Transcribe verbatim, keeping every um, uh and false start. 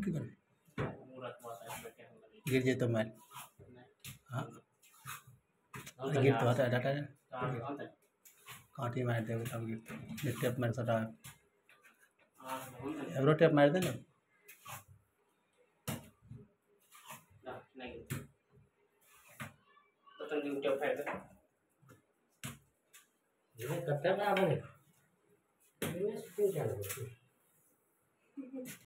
की कर गिर जाए तो मैल हाँ गिर तो आता है डाटा कांटी मार दे तब गिर टेप मार सटा एवरो टेप मार दे ना तो तुम टेप फाड़ दे ये कट्टा में आ बने ये स्क्रू क्या है